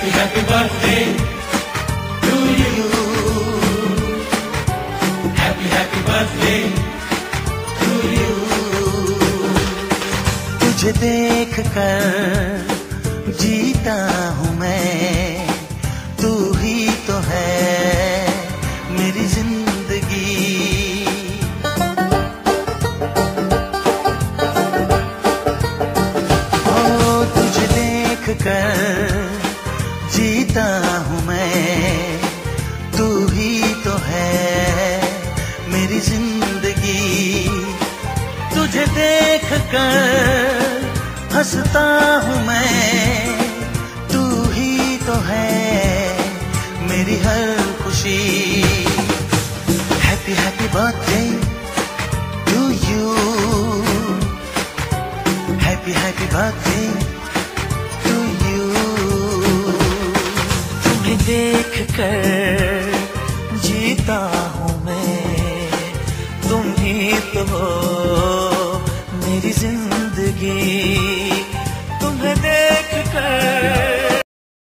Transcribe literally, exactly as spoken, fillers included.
Happy, happy birthday to you. Happy, happy birthday to you. तुझे देख कर जीता हूँ मैं, तू ही तो है मेरी जिंदगी। ओ तुझे देख कर जीता हूँ मैं, तू ही तो है मेरी जिंदगी। तुझे देख कर हंसता हूँ मैं, तू ही तो है मेरी हर खुशी। Happy happy birthday to you, happy happy birthday to you. तुम्हें देख कर जीता हूँ मैं, तुम ही तो हो मेरी जिंदगी।